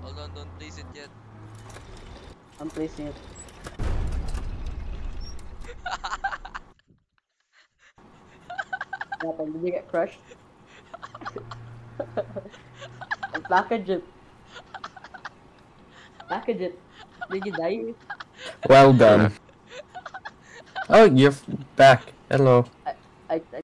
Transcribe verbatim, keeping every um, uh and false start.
Hold on, don't place it yet. I'm placing it. What happened? Did you get crushed? Package it. Package it. Did you die? Well done. Oh, you're back. Hello. I, I, I